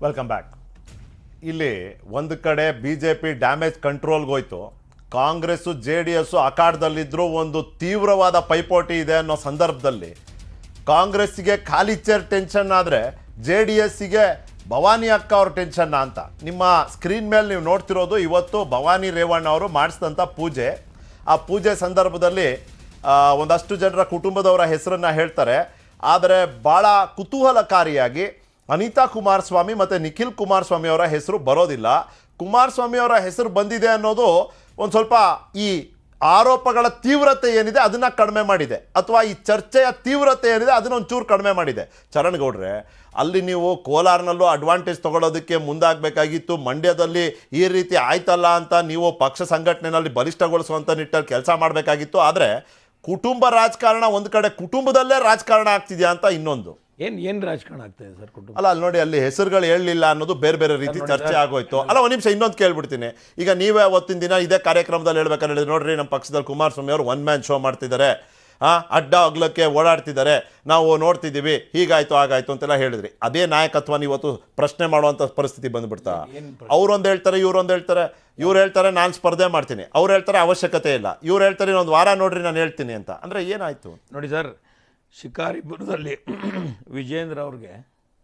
Welcome back. ಇಲ್ಲಿ ಒಂದು ಕಡೆ BJP ಡ್ಯಾಮೇಜ್ ಕಂಟ್ರೋಲ್ಗೆ ಹೋಯ್ತು, ಕಾಂಗ್ರೆಸ್ಸು JDS ಅಖಾಡದಲ್ಲಿದ್ದರೂ ಒಂದು ತೀವ್ರವಾದ ಪೈಪೋಟಿ ಇದೆ ಅನ್ನೋ ಸಂದರ್ಭದಲ್ಲಿ ಕಾಂಗ್ರೆಸ್ಸಿಗೆ ಖಾಲಿ ಚೇರ್ ಟೆನ್ಷನ್ ಆದರೆ JDSಗೆ ಭವಾನಿ ಅಕ್ಕ ಅವ್ರ ಟೆನ್ಷನ್ನ ಅಂತ ನಿಮ್ಮ ಸ್ಕ್ರೀನ್ ಮೇಲೆ ನೀವು ನೋಡ್ತಿರೋದು ಇವತ್ತು ಭವಾನಿ ರೇವಣ್ಣ ಅವರು ಮಾಡಿಸಿದಂಥ ಪೂಜೆ. ಆ ಪೂಜೆ ಸಂದರ್ಭದಲ್ಲಿ ಒಂದಷ್ಟು ಜನರ ಕುಟುಂಬದವರ ಹೆಸರನ್ನು ಹೇಳ್ತಾರೆ. ಆದರೆ ಭಾಳ ಕುತೂಹಲಕಾರಿಯಾಗಿ ಅನಿತಾ ಕುಮಾರಸ್ವಾಮಿ ಮತ್ತು ನಿಖಿಲ್ ಕುಮಾರಸ್ವಾಮಿ ಅವರ ಹೆಸರು ಬರೋದಿಲ್ಲ. ಕುಮಾರಸ್ವಾಮಿ ಅವರ ಹೆಸರು ಬಂದಿದೆ ಅನ್ನೋದು ಒಂದು ಸ್ವಲ್ಪ ಈ ಆರೋಪಗಳ ತೀವ್ರತೆ ಏನಿದೆ ಅದನ್ನು ಕಡಿಮೆ ಮಾಡಿದೆ, ಅಥವಾ ಈ ಚರ್ಚೆಯ ತೀವ್ರತೆ ಏನಿದೆ ಅದನ್ನು ಒಂಚೂರು ಕಡಿಮೆ ಮಾಡಿದೆ. ಚರಣ್ ಗೌಡ್ರೆ, ಅಲ್ಲಿ ನೀವು ಕೋಲಾರ್ನಲ್ಲೂ ಅಡ್ವಾಂಟೇಜ್ ತೊಗೊಳೋದಕ್ಕೆ ಮುಂದಾಗಬೇಕಾಗಿತ್ತು. ಮಂಡ್ಯದಲ್ಲಿ ಈ ರೀತಿ ಆಯ್ತಲ್ಲ ಅಂತ ನೀವು ಪಕ್ಷ ಸಂಘಟನೆಯಲ್ಲಿ ಬಲಿಷ್ಠಗೊಳಿಸುವಂಥ ನಿಟ್ಟಲ್ಲಿ ಕೆಲಸ ಮಾಡಬೇಕಾಗಿತ್ತು. ಆದರೆ ಕುಟುಂಬ ರಾಜಕಾರಣ ಒಂದು ಕಡೆ, ಕುಟುಂಬದಲ್ಲೇ ರಾಜಕಾರಣ ಆಗ್ತಿದೆಯಾ ಅಂತ ಇನ್ನೊಂದು. ಏನು ರಾಜಕಾರಣ ಆಗ್ತದೆ ಸರ್ ಕುಟುಂಬ? ಅಲ್ಲ, ಅಲ್ಲಿ ನೋಡಿ, ಅಲ್ಲಿ ಹೆಸರುಗಳು ಹೇಳಲಿಲ್ಲ ಅನ್ನೋದು ಬೇರೆ ಬೇರೆ ರೀತಿ ಚರ್ಚೆ ಆಗೋಯ್ತು. ಅಲ್ಲ, ಒಂದು ನಿಮಿಷ ಇನ್ನೊಂದು ಕೇಳ್ಬಿಡ್ತೀನಿ. ಈಗ ನೀವೇ ಅವತ್ತಿನ ದಿನ ಇದೇ ಕಾರ್ಯಕ್ರಮದಲ್ಲಿ ಹೇಳ್ಬೇಕಾದ್ರೆ ಹೇಳಿದ್ರೆ, ನೋಡ್ರಿ ನಮ್ಮ ಪಕ್ಷದಲ್ಲಿ ಕುಮಾರಸ್ವಾಮಿ ಅವರು ಒನ್ ಮ್ಯಾನ್ ಶೋ ಮಾಡ್ತಿದ್ದಾರೆ, ಅಡ್ಡ ಅಗ್ಲಕ್ಕೆ ಓಡಾಡ್ತಿದ್ದಾರೆ, ನಾವು ನೋಡ್ತಿದ್ದೀವಿ, ಹೀಗಾಯ್ತು ಹಾಗಾಯ್ತು ಅಂತೆಲ್ಲ ಹೇಳಿದ್ರಿ. ಅದೇ ನಾಯಕತ್ವನ ಇವತ್ತು ಪ್ರಶ್ನೆ ಮಾಡುವಂಥ ಪರಿಸ್ಥಿತಿ ಬಂದ್ಬಿಡ್ತಾ? ಅವ್ರೊಂದು ಹೇಳ್ತಾರೆ, ಇವ್ರೊಂದು ಹೇಳ್ತಾರೆ. ಇವ್ರು ಹೇಳ್ತಾರೆ ನಾನು ಸ್ಪರ್ಧೆ ಮಾಡ್ತೀನಿ, ಅವ್ರು ಹೇಳ್ತಾರೆ ಅವಶ್ಯಕತೆ ಇಲ್ಲ, ಇವ್ರು ಹೇಳ್ತಾರೆ ಇನ್ನೊಂದು ವಾರ ನೋಡ್ರಿ ನಾನು ಹೇಳ್ತೀನಿ ಅಂತ. ಅಂದರೆ ಏನಾಯಿತು ನೋಡಿ ಸರ್, ಶಿಕಾರಿಪುರದಲ್ಲಿ ವಿಜೇಂದ್ರ ಅವ್ರಿಗೆ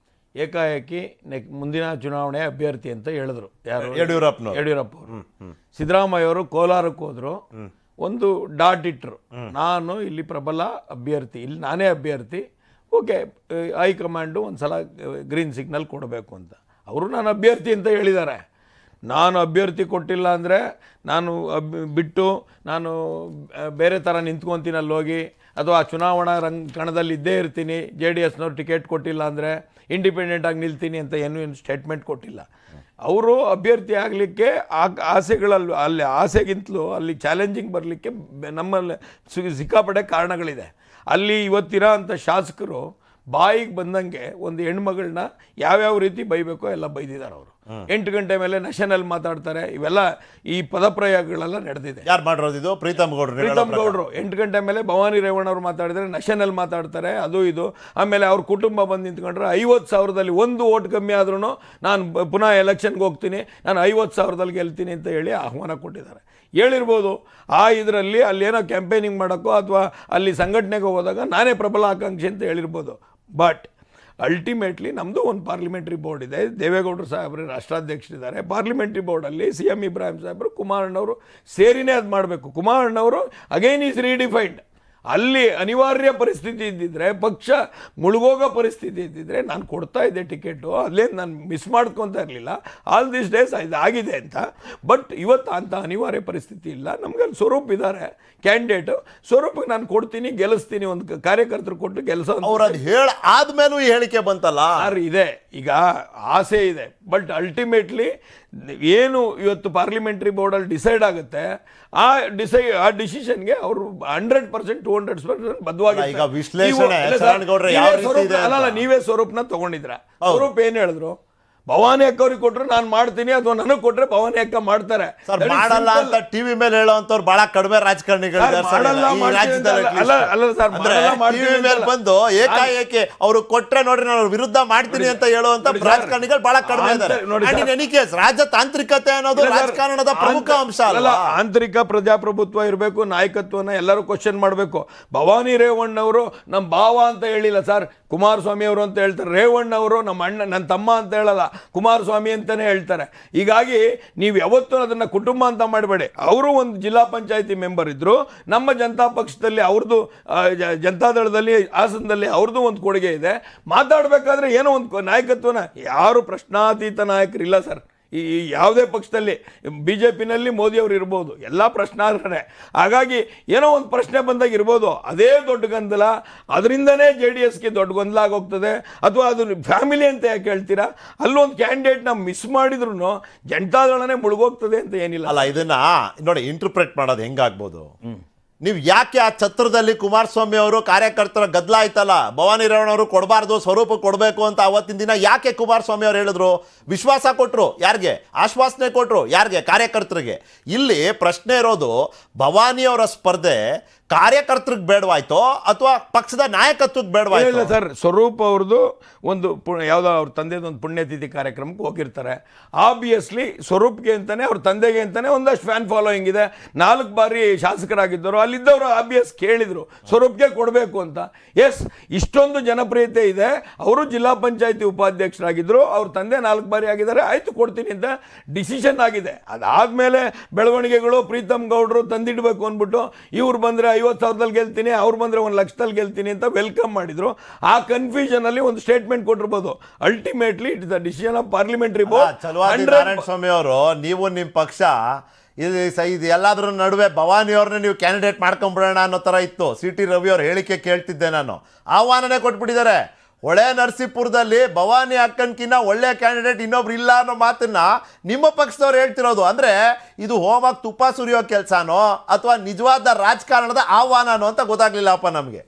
ಏಕಾಏಕಿ ಮುಂದಿನ ಚುನಾವಣೆ ಅಭ್ಯರ್ಥಿ ಅಂತ ಹೇಳಿದ್ರು. ಯಾರು? ಯಡಿಯೂರಪ್ಪ ಅವರು. ಸಿದ್ದರಾಮಯ್ಯ ಅವರು ಕೋಲಾರಕ್ಕೆ ಹೋದ್ರು, ಒಂದು ಡಾಟ್ ಇಟ್ಟರು, ನಾನು ಇಲ್ಲಿ ಪ್ರಬಲ ಅಭ್ಯರ್ಥಿ, ಇಲ್ಲಿ ನಾನೇ ಅಭ್ಯರ್ಥಿ, ಓಕೆ ಹೈಕಮಾಂಡು ಒಂದು ಸಲ ಗ್ರೀನ್ ಸಿಗ್ನಲ್ ಕೊಡಬೇಕು ಅಂತ. ಅವರು ನಾನು ಅಭ್ಯರ್ಥಿ ಅಂತ ಹೇಳಿದ್ದಾರೆ. ನಾನು ಅಭ್ಯರ್ಥಿ ಕೊಟ್ಟಿಲ್ಲ ಅಂದರೆ ನಾನು ಬಿಟ್ಟು ನಾನು ಬೇರೆ ಥರ ನಿಂತ್ಕೊತೀನಿ ಅಲ್ಲಿ ಹೋಗಿ, ಅಥವಾ ಚುನಾವಣಾ ಕಣದಲ್ಲಿ ಇದ್ದೇ ಇರ್ತೀನಿ, JDSನವ್ರು ಟಿಕೆಟ್ ಕೊಟ್ಟಿಲ್ಲ ಅಂದರೆ ಇಂಡಿಪೆಂಡೆಂಟಾಗಿ ನಿಲ್ತೀನಿ ಅಂತ ಏನು ಸ್ಟೇಟ್ಮೆಂಟ್ ಕೊಟ್ಟಿಲ್ಲ. ಅವರು ಅಭ್ಯರ್ಥಿ ಆಗಲಿಕ್ಕೆ ಆಸೆಗಳಲ್ಲಿ, ಅಲ್ಲಿ ಆಸೆಗಿಂತಲೂ ಅಲ್ಲಿ ಚಾಲೆಂಜಿಂಗ್ ಬರಲಿಕ್ಕೆ ನಮ್ಮಲ್ಲಿ ಸಿಕ್ಕಾಪಟ್ಟೆ ಕಾರಣಗಳಿದೆ. ಅಲ್ಲಿ ಇವತ್ತಿರೋ ಅಂಥ ಶಾಸಕರು ಬಾಯಿಗೆ ಬಂದಂಗೆ ಒಂದು ಹೆಣ್ಮಗಳನ್ನ ಯಾವ್ಯಾವ ರೀತಿ ಬೈಬೇಕೋ ಎಲ್ಲ ಬೈದಿದ್ದಾರೆ. ಅವರು 8 ಗಂಟೆ ಮೇಲೆ ನ್ಯಾಷನಲ್ ಮಾತಾಡ್ತಾರೆ. ಇವೆಲ್ಲ ಈ ಪದಪ್ರಯೋಗಗಳೆಲ್ಲ ನಡೆದಿದೆ. ಯಾರು ಮಾಡಿರೋದು? ಪ್ರೀತಮ್ ಗೌಡ್ರು 8 ಗಂಟೆ ಮೇಲೆ ಭವಾನಿ ರೇವಣ್ಣ ಅವರು ಮಾತಾಡಿದ್ರೆ ನ್ಯಾಷನಲ್ ಮಾತಾಡ್ತಾರೆ, ಅದು ಇದು. ಆಮೇಲೆ ಅವ್ರ ಕುಟುಂಬ ಬಂದು ನಿಂತ್ಕೊಂಡ್ರೆ 50,000ದಲ್ಲಿ ಒಂದು ಓಟ್ ಕಮ್ಮಿ ಆದ್ರೂ ನಾನು ಪುನಃ ಎಲೆಕ್ಷನ್ಗೆ ಹೋಗ್ತೀನಿ, ನಾನು 50,000ದಲ್ಲಿ ಗೆಲ್ತೀನಿ ಅಂತ ಹೇಳಿ ಆಹ್ವಾನ ಕೊಟ್ಟಿದ್ದಾರೆ. ಹೇಳಿರ್ಬೋದು ಇದರಲ್ಲಿ ಅಲ್ಲೇನೋ ಕ್ಯಾಂಪೇನಿಂಗ್ ಮಾಡೋಕ್ಕೋ ಅಥವಾ ಅಲ್ಲಿ ಸಂಘಟನೆಗೆ ಹೋದಾಗ ನಾನೇ ಪ್ರಬಲ ಆಕಾಂಕ್ಷಿ ಅಂತ ಹೇಳಿರ್ಬೋದು. ಬಟ್ ಅಲ್ಟಿಮೇಟ್ಲಿ ನಮ್ಮದು ಒಂದು ಪಾರ್ಲಿಮೆಂಟ್ರಿ ಬೋರ್ಡ್ ಇದೆ, ದೇವೇಗೌಡರು ಸಾಹೇಬರು ರಾಷ್ಟ್ರಾಧ್ಯಕ್ಷರಿದ್ದಾರೆ. ಪಾರ್ಲಿಮೆಂಟ್ರಿ ಬೋರ್ಡಲ್ಲಿ CM ಇಬ್ರಾಹಿಂ ಸಾಹೇಬರು, ಕುಮಾರಣ್ಣವರು ಸೇರಿನೇ ಅದು ಮಾಡಬೇಕು. ಕುಮಾರಣ್ಣವರು ಅಗೈನ್ ಈಸ್ ರೀಡಿಫೈನ್ಡ್. ಅಲ್ಲಿ ಅನಿವಾರ್ಯ ಪರಿಸ್ಥಿತಿ ಇದ್ದಿದ್ರೆ, ಪಕ್ಷ ಮುಳುಗೋಗೋ ಪರಿಸ್ಥಿತಿ ಇದ್ದಿದ್ರೆ ನಾನು ಕೊಡ್ತಾ ಇದ್ದೆ ಟಿಕೆಟು, ಅಲ್ಲೇನು ನಾನು ಮಿಸ್ ಮಾಡ್ಕೊತಾ ಇರಲಿಲ್ಲ. ಆಲ್ ದಿಸ್ ಡೇಸ್ ಇದಾಗಿದೆ ಅಂತ. ಬಟ್ ಇವತ್ತು ಅಂಥ ಅನಿವಾರ್ಯ ಪರಿಸ್ಥಿತಿ ಇಲ್ಲ. ನಮಗೆ ಅಲ್ಲಿ ಸ್ವರೂಪ್ ಇದ್ದಾರೆ ಕ್ಯಾಂಡಿಡೇಟು, ಸ್ವರೂಪಿಗೆ ನಾನು ಕೊಡ್ತೀನಿ, ಗೆಲ್ಲಿಸ್ತೀನಿ, ಒಂದು ಕಾರ್ಯಕರ್ತರು ಕೊಟ್ಟು ಗೆಲ್ಲಿಸೋ. ಅವ್ರು ಅದು ಆದ್ಮೇಲೂ ಈ ಹೇಳಿಕೆ ಬಂತಲ್ಲ ಸರ್, ಇದೆ ಈಗ ಆಸೆ ಇದೆ. ಬಟ್ ಅಲ್ಟಿಮೇಟ್ಲಿ ಏನು ಇವತ್ತು ಪಾರ್ಲಿಮೆಂಟ್ರಿ ಬೋರ್ಡಲ್ಲಿ ಡಿಸೈಡ್ ಆಗುತ್ತೆ, ಆ ಡಿಸಿಷನ್ಗೆ ಅವರು 100% 200% ಬದ್ಧವಾಗಿ. ಅಲ್ಲ, ನೀವೇ ಸ್ವರೂಪ್ನ ತಗೊಂಡಿದ್ರ. ಸ್ವರೂಪ್ ಏನು ಹೇಳಿದ್ರು? ಭವಾನಿ ಅಕ್ಕ ಅವ್ರಿಗೆ ಕೊಟ್ಟರು ನಾನು ಮಾಡ್ತೀನಿ, ಅಥವಾ ನನಗೆ ಕೊಟ್ಟರೆ ಭವಾನಿ ಅಕ್ಕ ಮಾಡ್ತಾರೆ. ಮಾಡಲ್ಲ ಅಂತ ಟಿವಿ ಮೇಲೆ ಹೇಳೋಂಥವ್ರು ಬಹಳ ಕಡಿಮೆ ರಾಜಕಾರಣಿಗಳು ಬಂದು ಏಕಾಏಕಿ ಅವರು ಕೊಟ್ರೆ ನೋಡ್ರಿ ನಾನು ವಿರುದ್ಧ ಮಾಡ್ತೀನಿ ಅಂತ ಹೇಳುವಂತ ರಾಜಕಾರಣಿಗಳು ಬಹಳ ಕಡಿಮೆ ಇದ್ದಾರೆ. ರಾಜತಾಂತ್ರಿಕತೆ ಅನ್ನೋದು ರಾಜಕಾರಣದ ಪ್ರಮುಖ ಅಂಶ ಅಲ್ಲ. ಆಂತರಿಕ ಪ್ರಜಾಪ್ರಭುತ್ವ ಇರಬೇಕು, ನಾಯಕತ್ವನ ಎಲ್ಲರೂ ಕ್ವಶನ್ ಮಾಡಬೇಕು. ಭವಾನಿ ರೇವಣ್ಣ ಅವರು ನಮ್ಮ ಭಾವ ಅಂತ ಹೇಳಿಲ್ಲ ಸರ್, ಕುಮಾರಸ್ವಾಮಿ ಅವರು ಅಂತ ಹೇಳ್ತಾರೆ. ರೇವಣ್ಣ ಅವರು ನಮ್ಮ ಅಣ್ಣ, ನನ್ನ ತಮ್ಮ ಅಂತ ಹೇಳಲ್ಲ, ಕುಮಾರಸ್ವಾಮಿ ಅಂತಾನೆ ಹೇಳ್ತಾರೆ. ಹೀಗಾಗಿ ನೀವು ಯಾವತ್ತೂ ಅದನ್ನ ಕುಟುಂಬ ಅಂತ ಮಾಡಬೇಡಿ. ಅವರು ಒಂದು ಜಿಲ್ಲಾ ಪಂಚಾಯತಿ ಮೆಂಬರ್ ಇದ್ರು, ನಮ್ಮ ಜನತಾ ಪಕ್ಷದಲ್ಲಿ ಅವ್ರದ್ದು, ಜನತಾದಳದಲ್ಲಿ ಹಾಸನದಲ್ಲಿ ಅವ್ರದ್ದು ಒಂದು ಕೊಡುಗೆ ಇದೆ. ಮಾತಾಡಬೇಕಾದ್ರೆ ಏನೋ ಒಂದು ನಾಯಕತ್ವನ, ಯಾರು ಪ್ರಶ್ನಾತೀತ ನಾಯಕರಿಲ್ಲ ಸರ್. ಈ ಯಾವುದೇ ಪಕ್ಷದಲ್ಲಿ BJPನಲ್ಲಿ ಮೋದಿ ಅವರು ಇರ್ಬೋದು, ಎಲ್ಲ ಪ್ರಶ್ನಾರ್ಹರೇ. ಹಾಗಾಗಿ ಏನೋ ಒಂದು ಪ್ರಶ್ನೆ ಬಂದಾಗ ಇರ್ಬೋದು, ಅದೇ ದೊಡ್ಡ ಗೊಂದಲ, ಅದರಿಂದನೇ JDSಗೆ ದೊಡ್ಡ ಗೊಂದಲ ಆಗೋಗ್ತದೆ. ಅಥವಾ ಅದು ಫ್ಯಾಮಿಲಿ ಅಂತ ಯಾಕೆ ಹೇಳ್ತೀರಾ? ಅಲ್ಲೊಂದು ಕ್ಯಾಂಡಿಡೇಟ್ನ ಮಿಸ್ ಮಾಡಿದ್ರು ಜನತಾದಳನೇ ಮುಳುಗೋಗ್ತದೆ ಅಂತ ಏನಿಲ್ಲ. ಅಲ್ಲ, ಇದನ್ನ ನೋಡಿ ಇಂಟರ್ಪ್ರೆಟ್ ಮಾಡೋದು ಹೆಂಗಾಗ್ಬೋದು? ನೀವು ಯಾಕೆ ಆ ಛತ್ರದಲ್ಲಿ ಕುಮಾರಸ್ವಾಮಿ ಅವರು ಕಾರ್ಯಕರ್ತರ ಗದ್ದಲ ಆಯ್ತಲ್ಲ, ಭವಾನಿ ರೇವಣ್ಣ ಅವರು ಕೊಡಬಾರ್ದು, ಸ್ವರೂಪ ಕೊಡಬೇಕು ಅಂತ ಅವತ್ತಿನ ದಿನ ಯಾಕೆ ಕುಮಾರಸ್ವಾಮಿ ಅವರು ಹೇಳಿದ್ರು? ವಿಶ್ವಾಸ ಕೊಟ್ಟರು ಯಾರಿಗೆ? ಆಶ್ವಾಸನೆ ಕೊಟ್ಟರು ಯಾರಿಗೆ? ಕಾರ್ಯಕರ್ತರಿಗೆ. ಇಲ್ಲಿ ಪ್ರಶ್ನೆ ಇರೋದು ಭವಾನಿ ಅವರ ಸ್ಪರ್ಧೆ ಕಾರ್ಯಕರ್ತರಿಗೆ ಬೇಡವಾಯ್ತೋ ಅಥವಾ ಪಕ್ಷದ ನಾಯಕತ್ವಕ್ಕೆ ಬೇಡವಾಯ್ತು? ಇಲ್ಲ ಸರ್, ಸ್ವರೂಪ್ ಅವ್ರದ್ದು ಒಂದು ಯಾವುದೋ ಅವ್ರ ತಂದೆದು ಒಂದು ಪುಣ್ಯತಿಥಿ ಕಾರ್ಯಕ್ರಮಕ್ಕೆ ಹೋಗಿರ್ತಾರೆ. ಆಬ್ವಿಯಸ್ಲಿ ಸ್ವರೂಪ್ಗೆ ಅಂತಾನೆ ಅವ್ರ ತಂದೆಗೆ ಅಂತಾನೆ ಒಂದಷ್ಟು ಫ್ಯಾನ್ ಫಾಲೋಯಿಂಗ್ ಇದೆ. 4 ಬಾರಿ ಶಾಸಕರಾಗಿದ್ದರು, ಅಲ್ಲಿದ್ದವರು ಆಬ್ವಿಯಸ್ ಕೇಳಿದ್ರು ಸ್ವರೂಪ್ಗೆ ಕೊಡಬೇಕು ಅಂತ. ಎಸ್, ಇಷ್ಟೊಂದು ಜನಪ್ರಿಯತೆ ಇದೆ. ಅವರು ಜಿಲ್ಲಾ ಪಂಚಾಯತಿ ಉಪಾಧ್ಯಕ್ಷರಾಗಿದ್ದರು, ಅವ್ರ ತಂದೆ 4 ಬಾರಿ ಆಗಿದ್ದಾರೆ, ಆಯ್ತು ಕೊಡ್ತೀನಿ ಅಂತ ಡಿಸಿಷನ್ ಆಗಿದೆ. ಅದಾದ್ಮೇಲೆ ಬೆಳವಣಿಗೆಗಳು, ಪ್ರೀತಮ್ ಗೌಡ್ರು ತಂದಿಡ್ಬೇಕು ಅಂದ್ಬಿಟ್ಟು ಇವ್ರು ಬಂದ್ರೆ 50,000ದಲ್ಲಿ ಗೆಲ್ತೀನಿ, ಅವ್ರು ಬಂದ್ರೆ 1,00,000ದಲ್ಲಿ ಗೆಲ್ತೀನಿ ಅಂತ ವೆಲ್ಕಮ್ ಮಾಡಿದ್ರು. ಆ ಕನ್ಫ್ಯೂಷನ್ ಅಲ್ಲಿ ಒಂದು ಸ್ಟೇಟ್ಮೆಂಟ್ ಕೊಟ್ಟಿರ್ಬೋದು. Ultimately it is the decision of parliamentary board. Chalavadi Narayana Swamy ಅವರು, ನೀವು ನಿಮ್ಮ ಪಕ್ಷ ಇದು ಎಲ್ಲಾದ್ರೂ ನಡುವೆ ಭವಾನಿ ಅವ್ರನ್ನ ನೀವು ಕ್ಯಾಂಡಿಡೇಟ್ ಮಾಡ್ಕೊಂಡ್ಬಿಡೋಣ ಅನ್ನೋ ತರ ಇತ್ತು. CT ರವಿ ಅವ್ರ ಹೇಳಿಕೆ ಕೇಳ್ತಿದ್ದೆ ನಾನು. ಆಹ್ವಾನನೇ ಕೊಟ್ಬಿಟ್ಟಿದ್ದಾರೆ. ಹೊಳೆ ನರಸೀಪುರದಲ್ಲಿ ಭವಾನಿ ಅಕ್ಕನ್ಕಿನ್ನ ಒಳ್ಳೆ ಕ್ಯಾಂಡಿಡೇಟ್ ಇನ್ನೊಬ್ರು ಇಲ್ಲ ಅನ್ನೋ ಮಾತನ್ನ ನಿಮ್ಮ ಪಕ್ಷದವ್ರು ಹೇಳ್ತಿರೋದು. ಅಂದ್ರೆ ಇದು ಹೋಮಾಗಿ ತುಪ್ಪ ಸುರಿಯೋ ಕೆಲಸನೋ ಅಥವಾ ನಿಜವಾದ ರಾಜಕಾರಣದ ಆಹ್ವಾನನೋ ಅಂತ ಗೊತ್ತಾಗ್ಲಿಲ್ಲಪ್ಪ ನಮ್ಗೆ.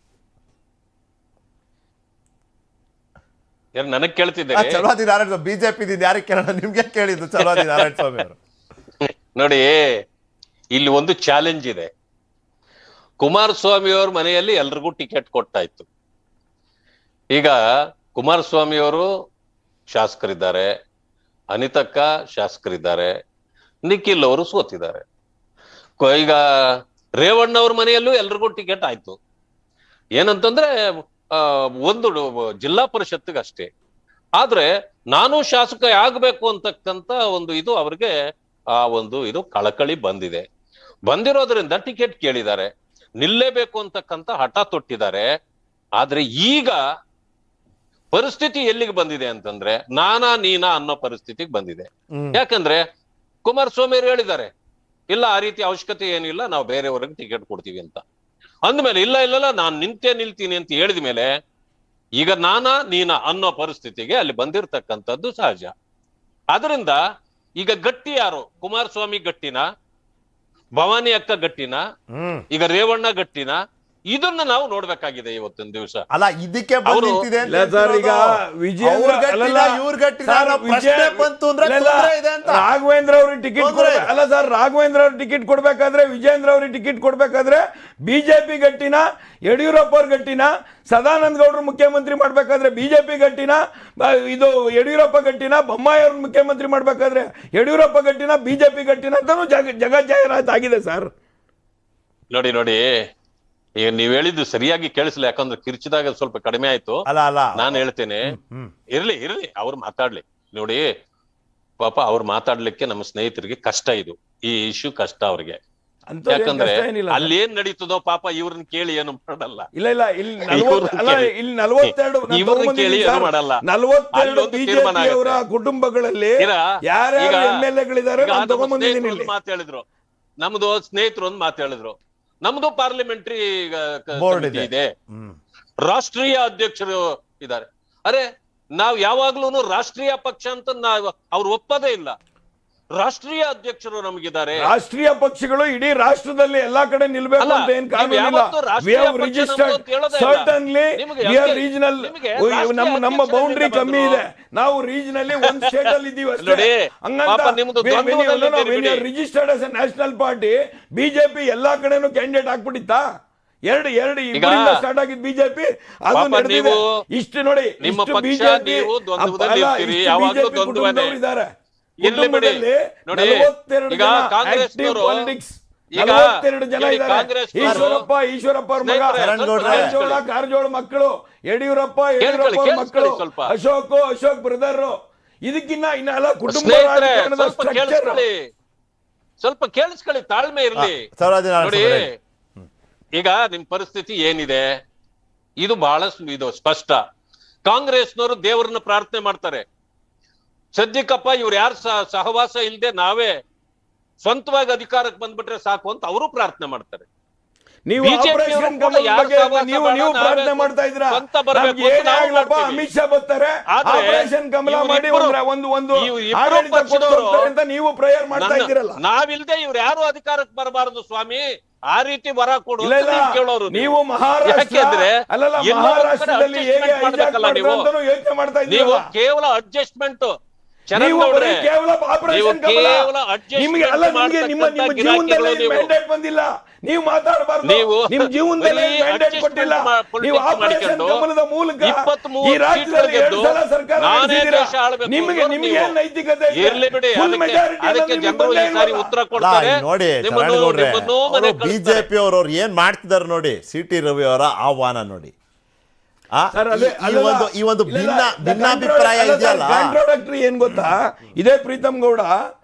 ನನಗ್ ಕೇಳ್ತಿದ್ದಾರೆ ಚಲವಾದಿ ನಾರಾಯಣ ಸ್ವಾಮಿ, ಬಿಜೆಪಿ ಯಾರಿಗೆ ಕೇಳೋಣ, ನಿಮ್ಗೆ ಕೇಳಿದ್ದು ಚಲವಾದಿ ನಾರಾಯಣ ಸ್ವಾಮಿ ಅವರು. ನೋಡಿ, ಇಲ್ಲಿ ಒಂದು ಚಾಲೆಂಜ್ ಇದೆ. ಕುಮಾರಸ್ವಾಮಿ ಅವ್ರ ಮನೆಯಲ್ಲಿ ಎಲ್ರಿಗೂ ಟಿಕೆಟ್ ಕೊಟ್ಟಾಯ್ತು. ಈಗ ಕುಮಾರಸ್ವಾಮಿ ಅವರು ಶಾಸಕರಿದ್ದಾರೆ, ಅನಿತಕ್ಕ ಶಾಸಕರಿದ್ದಾರೆ, ನಿಖಿಲ್ ಅವರು ಸೋತಿದ್ದಾರೆ. ಈಗ ರೇವಣ್ಣ ಅವ್ರ ಮನೆಯಲ್ಲೂ ಎಲ್ರಿಗೂ ಟಿಕೆಟ್ ಆಯ್ತು. ಏನಂತಂದ್ರೆ ಒಂದು ಜಿಲ್ಲಾ ಪರಿಷತ್ಗೆ ಅಷ್ಟೇ. ಆದ್ರೆ ನಾನು ಶಾಸಕ ಆಗ್ಬೇಕು ಅಂತಕ್ಕಂತ ಒಂದು ಇದು ಅವ್ರಿಗೆ ಆ ಒಂದು ಇದು ಕಳಕಳಿ ಬಂದಿರೋದ್ರಿಂದ ಟಿಕೆಟ್ ಕೇಳಿದ್ದಾರೆ, ನಿಲ್ಲೇಬೇಕು ಅಂತಕ್ಕಂತ ಹಠ ತೊಟ್ಟಿದ್ದಾರೆ. ಆದ್ರೆ ಈಗ ಪರಿಸ್ಥಿತಿ ಎಲ್ಲಿಗೆ ಬಂದಿದೆ ಅಂತಂದ್ರೆ ನಾನಾ ನೀನಾ ಅನ್ನೋ ಪರಿಸ್ಥಿತಿಗೆ ಬಂದಿದೆ. ಯಾಕಂದ್ರೆ ಕುಮಾರಸ್ವಾಮಿ ಅವರು ಹೇಳಿದ್ದಾರೆ, ಇಲ್ಲ ಆ ರೀತಿ ಅವಶ್ಯಕತೆ ಏನಿಲ್ಲ, ನಾವು ಬೇರೆಯವ್ರಿಗೆ ಟಿಕೆಟ್ ಕೊಡ್ತೀವಿ ಅಂತ. ಅಂದ್ಮೇಲೆ ಇಲ್ಲ ನಾನು ನಿಲ್ತೀನಿ ಅಂತ ಹೇಳಿದ ಮೇಲೆ ಈಗ ನಾನಾ ನೀನಾ ಅನ್ನೋ ಪರಿಸ್ಥಿತಿಗೆ ಅಲ್ಲಿ ಬಂದಿರತಕ್ಕಂಥದ್ದು ಸಹಜ. ಅದರಿಂದ ಈಗ ಗಟ್ಟಿ ಯಾರು? ಕುಮಾರಸ್ವಾಮಿ ಗಟ್ಟಿನ, ಭವಾನಿ ಅಕ್ಕ ಗಟ್ಟಿನ, ಈಗ ರೇವಣ್ಣ ಗಟ್ಟಿನ? ಇದನ್ನ ನಾವು ನೋಡ್ಬೇಕಾಗಿದೆ ಇವತ್ತಿನ ದಿವಸ. ಅಲ್ಲ, ಇದಕ್ಕೆ ರಾಘವೇಂದ್ರ ಅವ್ರಿಗೆ ಟಿಕೆಟ್ ಅಲ್ಲ ಸರ್, ರಾಘವೇಂದ್ರ ಅವ್ರಿಗೆ ಟಿಕೆಟ್ ಕೊಡ್ಬೇಕಾದ್ರೆ, ವಿಜೇಂದ್ರ ಅವ್ರಿಗೆ ಟಿಕೆಟ್ ಕೊಡ್ಬೇಕಾದ್ರೆ ಬಿಜೆಪಿ ಗಟ್ಟಿನ, ಯಡಿಯೂರಪ್ಪ ಅವ್ರ ಗಟ್ಟಿನ, ಸದಾನಂದ ಗೌಡರು ಮುಖ್ಯಮಂತ್ರಿ ಮಾಡ್ಬೇಕಾದ್ರೆ ಬಿಜೆಪಿ ಗಟ್ಟಿನ, ಇದು ಯಡಿಯೂರಪ್ಪ ಗಟ್ಟಿನ, ಬೊಮ್ಮಾಯಿ ಅವ್ರ ಮುಖ್ಯಮಂತ್ರಿ ಮಾಡ್ಬೇಕಾದ್ರೆ ಯಡಿಯೂರಪ್ಪ ಗಟ್ಟಿನ, ಬಿಜೆಪಿ ಗಟ್ಟಿನ ಅಂತಾನು ಜಗಜ್ಜಾಹೀರಾತು ಆಗಿದೆ ಸರ್. ನೋಡಿ, ಈಗ ನೀವ್ ಹೇಳಿದ್ದು ಸರಿಯಾಗಿ ಕೇಳಿಸ್ಲಿ, ಯಾಕಂದ್ರೆ ಕಿರ್ಚಿದಾಗ ಸ್ವಲ್ಪ ಕಡಿಮೆ ಆಯ್ತು. ನಾನು ಹೇಳ್ತೇನೆ, ಇರ್ಲಿ ಅವ್ರು ಮಾತಾಡ್ಲಿ. ನೋಡಿ ಪಾಪ ಅವ್ರು ಮಾತಾಡ್ಲಿಕ್ಕೆ ನಮ್ಮ ಸ್ನೇಹಿತರಿಗೆ ಕಷ್ಟ, ಇದು ಈ ಇಶ್ಯೂ ಕಷ್ಟ ಅವ್ರಿಗೆ. ಯಾಕಂದ್ರೆ ಅಲ್ಲಿ ಏನ್ ನಡೀತದೋ ಪಾಪ ಇವ್ರನ್ನ ಕೇಳಿ ಏನು ಮಾಡಲ್ಲ. ಇಲ್ಲ ಇಲ್ಲಿ 42 ಕೇಳಿ ಏನು ಮಾಡಲ್ಲ. 42 ಕುಟುಂಬಗಳಲ್ಲಿ ಯಾರ್ಯಾರು MLA-ಗಳಿದ್ದಾರೆ ಮಾತು ಹೇಳಿದ್ರು, ನಮ್ದು ಸ್ನೇಹಿತರು ಒಂದು ಮಾತು ಹೇಳಿದ್ರು, ನಮ್ದು ಪಾರ್ಲಿಮೆಂಟರಿ ಇದೆ, ರಾಷ್ಟ್ರೀಯ ಅಧ್ಯಕ್ಷರು ಇದ್ದಾರೆ. ಅರೆ, ನಾವ್ ಯಾವಾಗ್ಲೂ ರಾಷ್ಟ್ರೀಯ ಪಕ್ಷ ಅಂತ ಅವ್ರು ಒಪ್ಪದೇ ಇಲ್ಲ. ರಾಷ್ಟ್ರೀಯ ಅಧ್ಯಕ್ಷರು ನಮಗಿದ್ದಾರೆ. ರಾಷ್ಟ್ರೀಯ ಪಕ್ಷಗಳು ಇಡೀ ರಾಷ್ಟ್ರದಲ್ಲಿ ಎಲ್ಲಾ ಕಡೆ ನಿಲ್ಬೇಕು ಅಂತ ಏನ್ ಕಾನೂನಿಲ್ಲ. ನಮ್ಮ ಬೌಂಡ್ರಿ ಕಮ್ಮಿ ಇದೆ, ನಾವು ರೀಜನಲಿ ಒಂದ್ ಸ್ಟೇಟ್ ಅಲ್ಲಿ ಇದೀವಿ ಅಷ್ಟೇ. Registered as a national party BJP ಎಲ್ಲಾ ಕಡೆನೂ ಕ್ಯಾಂಡಿಡೇಟ್ ಹಾಕ್ಬಿಟ್ಟಿತ್ತಾ? ಎರಡು ಸ್ಟಾರ್ಟ್ ಆಗಿದ್ ಬಿಜೆಪಿ, ಅದು ನಡೆದಿದೆ. ಇಷ್ಟು ನೋಡಿ, ಬಿಜೆಪಿ ಇದ್ದಾರೆ. ಈಶ್ವರಪ್ಪ ಅವ್ರ ಮಗ ಕಾರಜೋಳ ಮಕ್ಕಳು, ಯಡಿಯೂರಪ್ಪ ಮಕ್ಕಳು, ಅಶೋಕ್ ಬ್ರದರ್. ಇದಕ್ಕಿನ್ನ ಇನ್ನೆಲ್ಲ ಕುಟುಂಬ ಸ್ವಲ್ಪ ಕೇಳಿಸ್ಕೊಳ್ಳಿ, ತಾಳ್ಮೆ ಇರ್ಲಿ. ನೋಡಿ, ಈಗ ನಿಮ್ ಪರಿಸ್ಥಿತಿ ಏನಿದೆ ಇದು ಬಹಳ ಇದು ಸ್ಪಷ್ಟ. ಕಾಂಗ್ರೆಸ್ನವರು ದೇವರನ್ನ ಪ್ರಾರ್ಥನೆ ಮಾಡ್ತಾರೆ, ಸದ್ಯಕ್ಕಪ್ಪ ಇವ್ರು ಯಾರು ಸಹವಾಸ ಇಲ್ಲದೆ ನಾವೇ ಸ್ವಂತವಾಗಿ ಅಧಿಕಾರಕ್ಕೆ ಬಂದ್ಬಿಟ್ರೆ ಸಾಕು ಅಂತ ಅವರು ಪ್ರಾರ್ಥನೆ ಮಾಡ್ತಾರೆ. ನೀವು ಪ್ರಾರ್ಥನೆ ಮಾಡ್ತಾ ಇದ್ದೀರಾ, ಅಮಿತ್ ಶಾ ಬರ್ತಾರೆ, ಆಪರೇಷನ್ ಕಮಲ ಮಾಡಿ ಅಂತ ನೀವು ಪ್ರೇಯರ್ ಮಾಡ್ತಾ ಇದ್ದೀರಲ್ಲ. ನಾವಿಲ್ದೆ ಇವ್ರು ಯಾರು ಅಧಿಕಾರಕ್ಕೆ ಬರಬಾರದು ಸ್ವಾಮಿ, ಆ ರೀತಿ ವರ ಕೊಡು ಕೇಳೋರು ನೀವು. ನೀವು ಕೇವಲ ಅಡ್ಜಸ್ಟ್ಮೆಂಟ್ ಚರಣ್ ಗೌಡ್ರೆ, ಕೇವಲ ಆಪರೇಷನ್ ಕಮಲ ನಿಮಗೆ ಅಲ್ಲ, ನಿಮಗೆ ನಿಮ್ಮ ಜೀವನದಲ್ಲಿ ಮ್ಯಾಂಡೇಟ್ ಬಂದಿಲ್ಲ, ನೀವು ಮಾತಾಡಬಾರ್ದು. ನಿಮ್ಮ ಜೀವನದಲ್ಲಿ ಮ್ಯಾಂಡೇಟ್ ಕೊಟ್ಟಿಲ್ಲ. ನೀವು ಆಪರೇಷನ್ ಕಮಲದ ಮೂಲಕ ಈ ರಾಜ್ಯದಲ್ಲಿ 2 ಸಲ ಸರ್ಕಾರ ನಡೆಸಿದ್ದೀರಾ. ನಿಮಗೆ ಏನ್ ನೈತಿಕತೆ ಇದೆ? ಫುಲ್ ಮೆಜಾರಿಟಿ ಉತ್ತರ ಕೊಡ್ತಾರೆ ನೋಡಿ. ಬಿಜೆಪಿ ಅವರು ಏನ್ ಮಾಡ್ತಿದ್ದಾರೆ ನೋಡಿ. ಸಿಟಿ ರವಿ ಅವರ ಆಹ್ವಾನ ನೋಡಿ. ಈ ಒಂದು ಭಿನ್ನಾಭಿಪ್ರಾಯ ಇದೆಯಲ್ಲ. ಏನ್ ಗೊತ್ತಾ, ಇದೇ ಪ್ರೀತಮ್ ಗೌಡ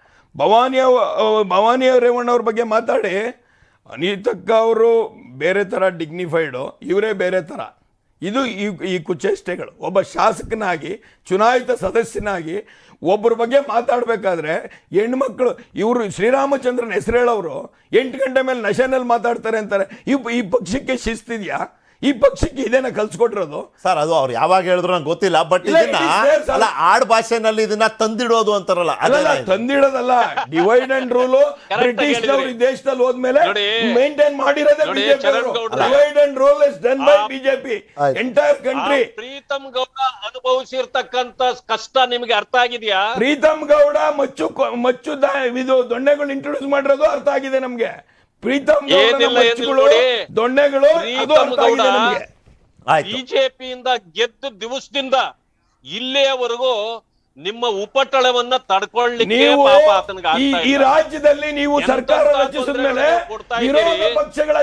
ಭವಾನಿ ರೇವಣ್ಣ ಅವ್ರ ಬಗ್ಗೆ ಮಾತಾಡಿ, ಅನಿತಕ್ಕ ಅವರು ಬೇರೆ ತರ ಡಿಗ್ನಿಫೈಡು, ಇವರೇ ಬೇರೆ ತರ. ಇದು ಈ ಕುಚೇಷ್ಟೆಗಳು. ಒಬ್ಬ ಶಾಸಕನಾಗಿ, ಚುನಾಯಿತ ಸದಸ್ಯನಾಗಿ ಒಬ್ಬರ ಬಗ್ಗೆ ಮಾತಾಡಬೇಕಾದ್ರೆ ಹೆಣ್ಮಕ್ಳು, ಇವರು ಶ್ರೀರಾಮಚಂದ್ರನ್ ಹೆಸರು ಹೇಳೋರು 8 ಗಂಟೆ ಮೇಲೆ ನಶೆನಲ್ಲಿ ಮಾತಾಡ್ತಾರೆ ಅಂತಾರೆ. ಈ ಪಕ್ಷಕ್ಕೆ ಶಿಸ್ತಿದ್ಯಾ? ಈ ಪಕ್ಷಕ್ಕೆ ಇದೇನ ಕಲ್ಸ್ಕೊಟ್ಟಿರೋದು ಸರ್? ಅದು ಅವ್ರು ಯಾವಾಗ ಹೇಳಿದ್ರು ನಂಗೆ ಗೊತ್ತಿಲ್ಲ. ಬಟ್ ಇದನ್ನ ಅಲ್ಲ, ಆಡ್ ಭಾಷೆನಲ್ಲಿ ಇದನ್ನ ತಂದಿಡೋದು ಅಂತಾರಲ್ಲ, ಅದಲ್ಲ ತಂದಿಡೋದಲ್ಲ. ಡಿವೈಡ್ ಅಂಡ್ ರೂಲ್ ಬ್ರಿಟಿಷ್ ಅವರು ಈ ದೇಶದಲ್ಲಿ ಹೋದ್ಮೇಲೆ ಮೇಂಟೈನ್ ಮಾಡಿರೋದೇ BJP. Divide and rule is done by BJP entire country. Preetham Gowda ಅನುಭವಿಸಿರ್ತಕ್ಕಂತ ಕಷ್ಟ ನಿಮ್ಗೆ ಅರ್ಥ ಆಗಿದೆಯಾ? ಪ್ರೀತಮ್ ಗೌಡ ಮಚ್ಚು ಇದು ದೊಣ್ಣೆಗಳು ಇಂಟ್ರೊಡ್ಯೂಸ್ ಮಾಡಿರೋದು ಅರ್ಥ ಆಗಿದೆ ನಮ್ಗೆ. ಪ್ರೀತಮ್ ದೊಣ್ಣೆಗಳು ಬಿಜೆಪಿಯಿಂದ ಗೆದ್ದ ದಿವಸದಿಂದ ಇಲ್ಲಿಯವರೆಗೂ ನಿಮ್ಮ ಉಪಟಳವನ್ನ ತಡ್ಕೊಳ್ಳಿಕ್ಕೆ ಈ ರಾಜ್ಯದಲ್ಲಿ ನೀವು ಸರ್ಕಾರ ರಚಿಸಿದ ಮೇಲೆ ವಿರೋಧ ಪಕ್ಷಗಳ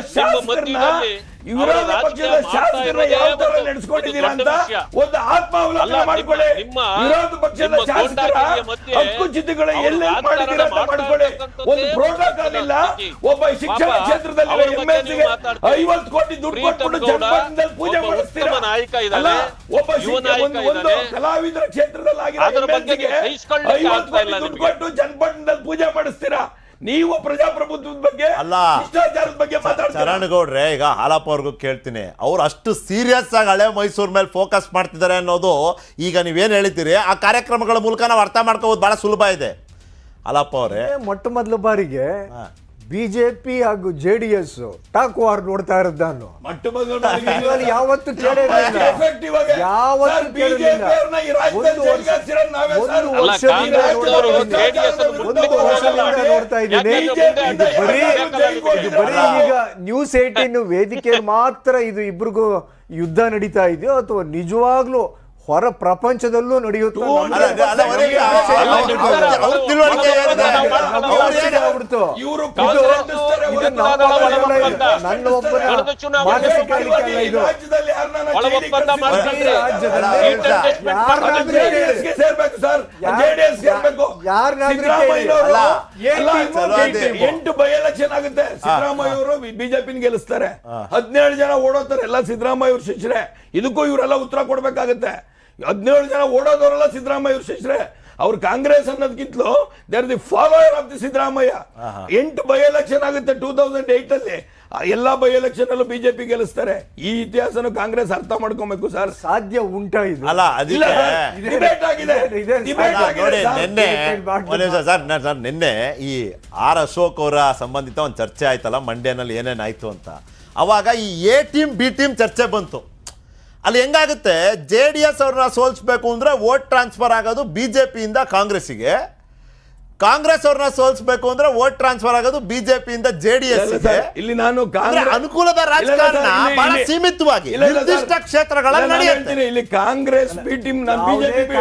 ಶಾಸಕರನ್ನ ಯಾವ ತರ ನಡೆಸ್ಕೊಂಡಿದ್ದೀರಾ ಅಂತ ಒಂದು ಆತ್ಮಾವಲೋಕನ ಮಾಡ್ಕೊಳ್ಳಿ. ವಿರೋಧ ಪಕ್ಷದ ಶಾಸಕರ ಹಕ್ಕುಚ್ಯುತಿಗಳು ಎಲ್ಲೆಲ್ಲಿ ಮಾಡಿದ್ದೀರಾ ಅಂತ ಮಾಡ್ಕೊಳ್ಳಿ. ಒಂದು ಪ್ರೋಟೋಕಾಲ್ ಇಲ್ಲ. ಒಬ್ಬ ಶಿಕ್ಷಣ ಕ್ಷೇತ್ರದಲ್ಲಿ ಎಂಎಲ್ಸಿಗೆ 50 ಕೋಟಿ ದುಡ್ಡು ಕೊಟ್ಬಿಟ್ಟು ಜನಪದದಲ್ಲಿ ಪೂಜೆ ಮಾಡಿಸ್ತೀರಾ? ಒಬ್ಬ ಒಂದು ಕಲಾವಿದರ ಕ್ಷೇತ್ರದಲ್ಲಿ ಆಗಿರೋ ಎಂಎಲ್ಸಿಗೆ 50 ಕೋಟಿ ದುಡ್ಡು ಕೊಟ್ಟು ಜನಪದದಲ್ಲಿ ಪೂಜೆ ಮಾಡಿಸ್ತೀರಾ? ನೀವು ಪ್ರಜಾಪ್ರಭುತ್ವದ ಬಗ್ಗೆ ಅಲ್ಲ, ಶಿಷ್ಟಾಚಾರದ ಬಗ್ಗೆ ಮಾತಾಡ್ತೀರಾ? ಚರಣ್ ಗೌಡ್ರೆ, ಈಗ ಹಾಲಪ್ಪ ಅವ್ರಿಗೂ ಕೇಳ್ತೀನಿ, ಅವ್ರು ಅಷ್ಟು ಸೀರಿಯಸ್ ಆಗಿ ಹಳೆ ಮೈಸೂರು ಮೇಲೆ ಫೋಕಸ್ ಮಾಡ್ತಿದ್ದಾರೆ ಅನ್ನೋದು ಈಗ ನೀವೇನು ಹೇಳ್ತೀರಿ ಆ ಕಾರ್ಯಕ್ರಮಗಳ ಮೂಲಕ ನಾವು ಅರ್ಥ ಮಾಡ್ಕೋಬೋದು. ಬಹಳ ಸುಲಭ ಇದೆ. ಹಾಲಪ್ಪ ಅವರೇ, ಮೊಟ್ಟ ಮೊದಲ ಬಾರಿಗೆ ಬಿಜೆಪಿ ಹಾಗೂ ಜೆಡಿಎಸ್ ಟಾಕ್ ವಾರ್ ನೋಡ್ತಾ ಇರೋದು ನಾನು ಯಾವತ್ತು ಕೇಳಿರಲಿಲ್ಲ. ನೋಡ್ತಾ ಇದ್ದೀನಿ. ಬರೀ ಈಗ ನ್ಯೂಸ್ 18 ವೇದಿಕೆಯಲ್ಲಿ ಮಾತ್ರ ಇದು ಇಬ್ರಿಗೂ ಯುದ್ಧ ನಡೀತಾ ಇದೆಯೋ ಅಥವಾ ನಿಜವಾಗ್ಲೂ ಹೊರ ಪ್ರಪಂಚದಲ್ಲೂ ನಡೆಯುತ್ತೆ? ನನ್ನ ಒಬ್ಬನ ಮಾನಸಿಕ ಎಂಟು ಬೈ ಎಲೆಕ್ಷನ್ ಆಗುತ್ತೆ. ಸಿದ್ದರಾಮಯ್ಯ ಅವರು ಬಿಜೆಪಿ ಗೆಲ್ಲಿಸ್ತಾರೆ. 17 ಜನ ಓಡೋತಾರೆ, ಎಲ್ಲ ಸಿದ್ದರಾಮಯ್ಯ ಅವ್ರ ಶಿಷ್ಯರೇ. ಇದಕ್ಕೂ ಇವರೆಲ್ಲ ಉತ್ತರ ಕೊಡ್ಬೇಕಾಗತ್ತೆ. 17 ಜನ ಓಡೋದವರೆಲ್ಲ ಸಿದ್ದರಾಮಯ್ಯ ಅವ್ರ ಶಿಷ್ಯರೇ. ಅವ್ರು ಕಾಂಗ್ರೆಸ್ ಅನ್ನೋದಕ್ಕಿಂತಲೂ they are the follower of the Siddaramaiah. 8 by election ಆಗುತ್ತೆ 2008 ಅಲ್ಲಿ. ಎಲ್ಲಾ ಬೈ ಎಲೆಕ್ಷನ್ ಅಲ್ಲೂ ಬಿಜೆಪಿ ಗೆಲ್ಲಿಸ್ತಾರೆ. ಈ ಇತಿಹಾಸನು ಕಾಂಗ್ರೆಸ್ ಅರ್ಥ ಮಾಡ್ಕೊಬೇಕು ಸರ್. ಸಾಧ್ಯ ಉಂಟಾ ಇದು? ಅಲ್ಲ, ನಿನ್ನೆ ಈ ಆರ್ ಅಶೋಕ್ ಅವರ ಸಂಬಂಧಿತ ಒಂದು ಚರ್ಚೆ ಆಯ್ತಲ್ಲ ಮಂಡ್ಯನಲ್ಲಿ ಏನೇನಾಯ್ತು ಅಂತ. ಅವಾಗ ಈ ಎ ಟೀಮ್ ಬಿ ಟೀಮ್ ಚರ್ಚೆ ಬಂತು. ಅಲ್ಲಿ ಹೆಂಗಾಗುತ್ತೆ, JDS ಅವ್ರನ್ನ ಸೋಲ್ಸ್ಬೇಕು ಅಂದ್ರೆ ವೋಟ್ ಟ್ರಾನ್ಸ್ಫರ್ ಆಗೋದು ಬಿಜೆಪಿಯಿಂದ ಕಾಂಗ್ರೆಸ್ಸಿಗೆ, ಕಾಂಗ್ರೆಸ್ ಅವ್ರನ್ನ ಸೋಲ್ಸ್ಬೇಕು ಅಂದ್ರೆ ವೋಟ್ ಟ್ರಾನ್ಸ್ಫರ್ ಆಗೋದು ಬಿಜೆಪಿಯಿಂದ JDS. ಇಲ್ಲಿ ನಾನು ಅನುಕೂಲದ ರಾಜಕಾರಣ ಬಹಳ ಸೀಮಿತವಾಗಿ ನಿರ್ದಿಷ್ಟ ಕ್ಷೇತ್ರಗಳಲ್ಲಿ ನಡೆಯುತ್ತೆ. ಇಲ್ಲಿ Congress B team BJP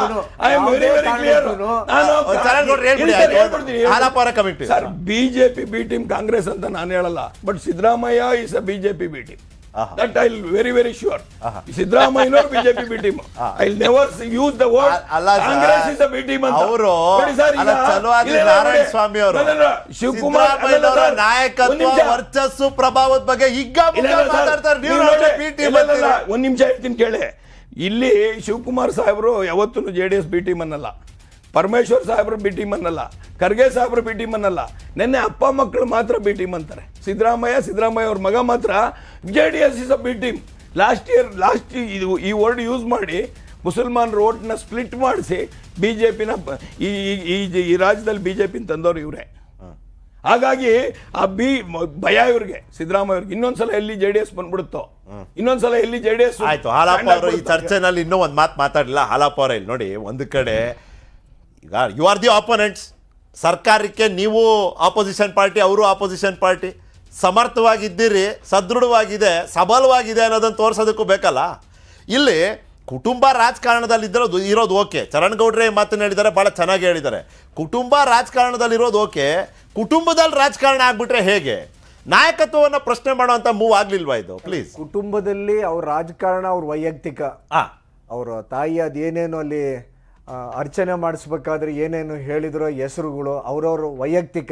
B team Congress ಅಂತ ನಾನು ಹೇಳಲ್ಲ. But Siddaramaiah is a BJP B team. That I'll very sure. Siddharamaiah nor BJP B team. I'll never use the word Congress is a B team anta. ಅವರು ಚಲುವಾದಿ ನಾರಾಯಣ ಸ್ವಾಮಿ ಅವರು ಶಿವಕುಮಾರ್ ಅವರ ನಾಯಕತ್ವ ವರ್ಚಸ್ಸು ಪ್ರಭಾವದ ಬಗ್ಗೆ ಈಗ ಮಾತಾಡ್ತಾರೆ. ನೀವು ಬಿ ಟೀಮ್ ಅಂತೀರಾ? ಒಂದು ನಿಮಿಷ ಹೇಳ್ತೀನಿ ಕೇಳಿ. ಇಲ್ಲಿ ಶಿವಕುಮಾರ್ ಸಾಹೇಬರು ಯಾವತ್ತೂ JDS ಬಿ ಟೀಮ್ ಅನ್ನಲ್ಲ. ಪರಮೇಶ್ವರ್ ಸಾಹೇಬ್ರು ಬಿ ಟೀಮ್ ಅನ್ನಲ್ಲ. ಖರ್ಗೆ ಸಾಹೇಬ್ರು ಬಿ ಟೀಮ್ ಅನ್ನಲ್ಲ. ನೆನ್ನೆ ಅಪ್ಪ ಮಕ್ಕಳು ಮಾತ್ರ ಬಿ ಟೀಮ್ ಅಂತಾರೆ. ಸಿದ್ದರಾಮಯ್ಯ ಅವ್ರ ಮಗ ಮಾತ್ರ JDS is a B team. Last ಈ ವರ್ಡ್ ಯೂಸ್ ಮಾಡಿ ಮುಸಲ್ಮಾನರ ಓಟ್ನ ಸ್ಪ್ಲಿಟ್ ಮಾಡಿಸಿ ಬಿಜೆಪಿನ ಈ ರಾಜ್ಯದಲ್ಲಿ ಬಿಜೆಪಿ ತಂದವರು ಇವರೇ. ಹಾಗಾಗಿ ಆ ಭಯ ಇವ್ರಿಗೆ, ಸಿದ್ದರಾಮಯ್ಯ ಅವ್ರಿಗೆ ಇನ್ನೊಂದ್ಸಲ ಎಲ್ಲಿ JDS ಬಂದ್ಬಿಡುತ್ತೋ, ಇನ್ನೊಂದ್ಸಲ ಎಲ್ಲಿ JDS ಆಯ್ತು. ಹಾಲಪ್ಪ ಅವರು ಈ ಚರ್ಚೆನಲ್ಲಿ ಇನ್ನೂ ಒಂದು ಮಾತು ಮಾತಾಡಲಿಲ್ಲ. ಹಾಲಪ್ಪ ಅವರ ಇಲ್ಲಿ ನೋಡಿ, ಒಂದು ಕಡೆ ಈಗ ಯು ಆರ್ ದಿ ಆಪೋನೆಂಟ್ಸ್. ಸರ್ಕಾರಕ್ಕೆ ನೀವು ಆಪೋಸಿಷನ್ ಪಾರ್ಟಿ, ಅವರು ಆಪೋಸಿಷನ್ ಪಾರ್ಟಿ. ಸಮರ್ಥವಾಗಿದ್ದೀರಿ, ಸದೃಢವಾಗಿದೆ, ಸಬಲವಾಗಿದೆ ಅನ್ನೋದನ್ನು ತೋರಿಸೋದಕ್ಕೂ ಬೇಕಲ್ಲ. ಇಲ್ಲಿ ಕುಟುಂಬ ರಾಜಕಾರಣದಲ್ಲಿ ಇರೋದು ಓಕೆ. ಚರಣ್ ಗೌಡ್ರೆ ಮಾತನ್ನು ಹೇಳಿದ್ದಾರೆ, ಭಾಳ ಚೆನ್ನಾಗಿ ಹೇಳಿದ್ದಾರೆ. ಕುಟುಂಬ ರಾಜಕಾರಣದಲ್ಲಿರೋದು ಓಕೆ, ಕುಟುಂಬದಲ್ಲಿ ರಾಜಕಾರಣ ಆಗ್ಬಿಟ್ರೆ ಹೇಗೆ? ನಾಯಕತ್ವವನ್ನು ಪ್ರಶ್ನೆ ಮಾಡುವಂಥ ಮೂವ್ ಆಗ್ಲಿಲ್ವಾ ಇದು? ಪ್ಲೀಸ್. ಕುಟುಂಬದಲ್ಲಿ ಅವ್ರ ರಾಜಕಾರಣ ಅವ್ರ ವೈಯಕ್ತಿಕ, ಅವರ ತಾಯಿ ಅದೇನೇನು ಅಲ್ಲಿ ಅರ್ಚನೆ ಮಾಡಿಸ್ಬೇಕಾದ್ರೆ ಏನೇನು ಹೇಳಿದ್ರು ಹೆಸರುಗಳು ಅವ್ರವ್ರ ವೈಯಕ್ತಿಕ.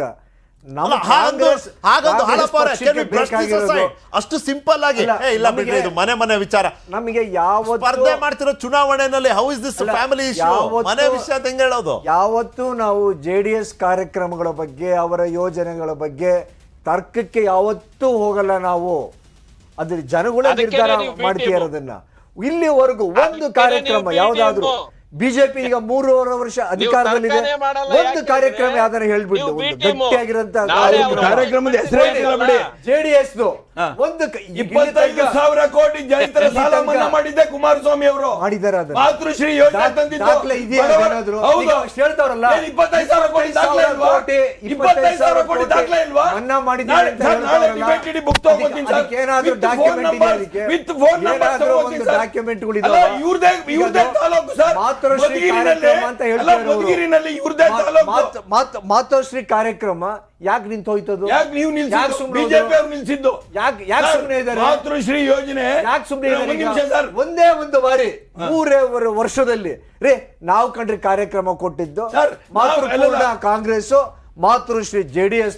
ಅಷ್ಟು ಸಿಂಪಲ್ ಆಗಿ ಇಲ್ಲ ಬಿಡ್ರಿ, ಇದು ಮನೆ ವಿಚಾರ. ನಮಗೆ ಯಾವ ಸ್ಪರ್ಧೆ ಮಾಡ್ತಿರೋ ಚುನಾವಣೆಯಲ್ಲಿ how is this family issue, ಮನೆ ವಿಷಯ ಅಂತ ಹೆಂಗ್ ಹೇಳೋದು? ಯಾವತ್ತೂ ನಾವು JDS ಕಾರ್ಯಕ್ರಮಗಳ ಬಗ್ಗೆ, ಅವರ ಯೋಜನೆಗಳ ಬಗ್ಗೆ ತರ್ಕಕ್ಕೆ ಯಾವತ್ತೂ ಹೋಗಲ್ಲ ನಾವು. ಅದ್ರ ಜನಗಳೇ ನಿರ್ಧಾರ ಮಾಡ್ತಿರೋದನ್ನ. ಇಲ್ಲಿವರೆಗೂ ಒಂದು ಕಾರ್ಯಕ್ರಮ ಯಾವ್ದಾದ್ರು ಬಿಜೆಪಿ ಈಗ 3.5 ವರ್ಷ ಅಧಿಕಾರದಲ್ಲಿದೆ, ಒಂದು ಕಾರ್ಯಕ್ರಮ ಯಾವ್ದಾರ ಹೇಳ್ಬಿಟ್ಟು ಒಂದು ಗಟ್ಟಿಯಾಗಿರಂತ ಕಾರ್ಯಕ್ರಮದ JDS ಒಂದು 25,000 ಕೋಟಿ ರೈತರ ಸಾಲ ಮನ್ನಾ ಮಾಡಿದ್ದೆ ಕುಮಾರಸ್ವಾಮಿ ಅವರು ಮಾಡಿದ್ದಾರೆ. ಮಾತೃಶ್ರೀ ಯೋಜನೆ ತಂದಿದ್ದು ಹೇಳ್ತಾರಲ್ಲ 25,000 ಕೋಟಿ ದಾಖಲೆ ಇಲ್ವಾ? 25,000 ಕೋಟಿ ದಾಖಲೆ ಇಲ್ವಾ? ಮನ್ನಾ ಮಾಡಿದ್ದಾರೆ ಅಂತ ಹೇಳ್ತಾರಲ್ಲ, ಏನಾದ್ರೂ ಡಾಕ್ಯುಮೆಂಟ್ ಇದೆ? ಅದಕ್ಕೆ ಏನಾದ್ರೂ ಒಂದು ಡಾಕ್ಯುಮೆಂಟ್ಗಳು ಇದಾವೆ? ಇವ್ರದೇ ತಾಲೂಕು ಸರ್, ಮಾತೃಶ್ರೀ ಕಾರ್ಯಕ್ರಮ ಅಂತ ಮಧುಗಿರಿನಲ್ಲಿ ಇವ್ರದೇ ತಾಲೂಕು. ಮಾತೃಶ್ರೀ ಕಾರ್ಯಕ್ರಮ ಯಾಕೆ ನಿಂತೋಯ್ತದು? ಯಾಕೆ ನೀವು ನಿಲ್ಸಿದ್ದು? ಬಿಜೆಪಿ ಅವ್ರು ನಿಲ್ಸಿದ್ದು ಯಾಕೆ ಸುಮ್ಮನೆ ಇದ್ದಾರೆ? ಮಾತೃಶ್ರೀ ಯೋಜನೆ ಯಾಕೆ ಸುಮ್ಮನೆ ಇದ್ದಾರೆ? ಒಂದೇ ಒಂದು ಬಾರಿ 3 ವರ್ಷದಲ್ಲಿ ನಾವು ಕಂಡ್ರೆ ಕಾರ್ಯಕ್ರಮ ಕೊಟ್ಟಿದ್ದು ಮಾತೃಪೂರ್ಣ ಕಾಂಗ್ರೆಸ್, ಮಾತೃಶ್ರೀ JDS.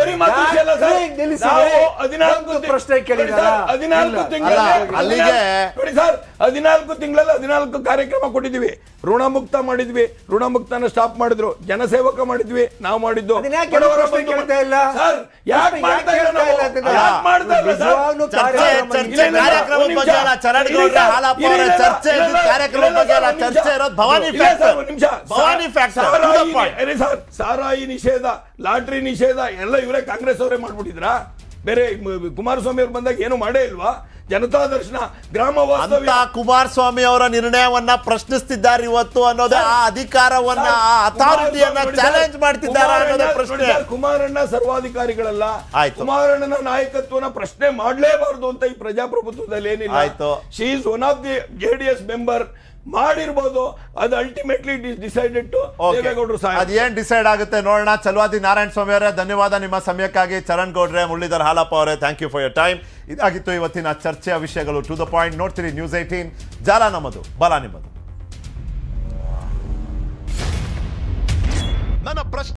ಪ್ರಶ್ನೆ ಕೇಳಿದಾರ? 14 ತಿಂಗಳಲ್ಲಿ 14 ಕಾರ್ಯಕ್ರಮ ಕೊಟ್ಟಿದ್ವಿ. ಋಣಮುಕ್ತ ಮಾಡಿದ್ವಿ, ಋಣಮುಕ್ತನ ಸ್ಟಾಪ್ ಮಾಡಿದ್ರು. ಜನಸೇವಕ ಮಾಡಿದ್ವಿ, ನಾವು ಮಾಡಿದ್ದು. ಸಾರಾಯಿ ನಿಷೇಧ, ಲಾಟ್ರಿ ನಿಷೇಧ ಎಲ್ಲ ಇವರೇ ಕಾಂಗ್ರೆಸ್ ಅವರೇ ಮಾಡ್ಬಿಟ್ಟಿದ್ರಾ? ಬೇರೆ ಕುಮಾರಸ್ವಾಮಿ ಅವ್ರು ಬಂದಾಗ ಏನು ಮಾಡೇ ಇಲ್ವಾ? ಜನತಾ ದರ್ಶನ, ಗ್ರಾಮ ವಾಸ್ತವ್ಯ, ಕುಮಾರಸ್ವಾಮಿ ಅವರ ನಿರ್ಣಯವನ್ನ ಪ್ರಶ್ನಿಸ್ತಿದ್ದಾರೆ ಇವತ್ತು ಅನ್ನೋದೇ, ಆ ಅಧಿಕಾರವನ್ನ, ಆ ಅಥಾರಿಟಿಯನ್ನ ಚಾಲೆಂಜ್ ಮಾಡ್ತಿದ್ದಾರೆ ಅನ್ನೋದೇ ಪ್ರಶ್ನೆ. ಕುಮಾರಣ್ಣ ಸರ್ವಾಧಿಕಾರಿಗಳಲ್ಲ, ಕುಮಾರಣ್ಣನ ನಾಯಕತ್ವನ ಪ್ರಶ್ನೆ ಮಾಡಲೇಬಾರದು ಅಂತ ಈ ಪ್ರಜಾಪ್ರಭುತ್ವದಲ್ಲಿ ಏನಿಲ್ಲ. She is one of the JDS member. ಮಾಡಿರ್ಬೋದು, ಅದು ಅಲ್ಟಿಮೇಟ್ಲಿ ಡಿಸೈಡೆಡ್ ಟು ದೇವೇಗೌಡರು. ಅದೇನ್ ಡಿಸೈಡ್ ಆಗುತ್ತೆ ನೋಡೋಣ. ಚಲವಾದಿ ನಾರಾಯಣ ಸ್ವಾಮಿ ಅವರೇ, ಧನ್ಯವಾದ ನಿಮ್ಮ ಸಮಯಕ್ಕಾಗಿ. ಚರಣ್ ಗೌಡ್ರೆ, ಮುರಳೀಧರ್ ಹಾಲಪ್ಪ ಅವರೇ, thank you for your time. ಇದಾಗಿತ್ತು ಇವತ್ತಿನ ಚರ್ಚೆಯ ವಿಷಯಗಳು. To the point. ನೋಡ್ತೀರಿ ನ್ಯೂಸ್ 18, ಜಾಲ ನಮ್ಮದು, ಬಲ ನಿಮ್ಮದು. ನನ್ನ ಪ್ರಶ್ನೆ